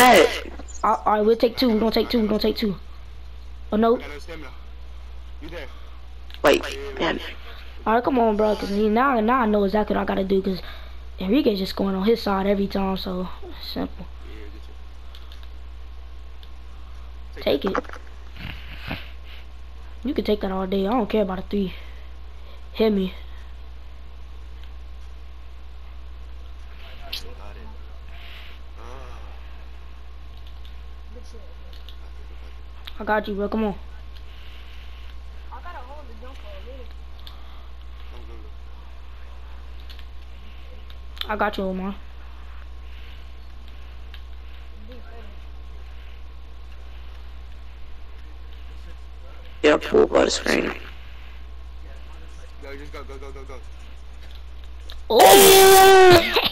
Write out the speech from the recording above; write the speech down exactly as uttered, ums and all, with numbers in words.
that? Alright, we'll take two. We're gonna take two. We're gonna take two. Oh no. You there? Wait, damn it. Alright, come on, bro. Cause now, now I know exactly what I gotta do. Cause Enrique's just going on his side every time. So simple. Take it. You can take that all day. I don't care about a three. Hit me. I got you, bro. Come on. I gotta hold the jump for a minute. I got you, Omar. Yeah, pull by the screen. Go, just go, go, go, go, go. Oh!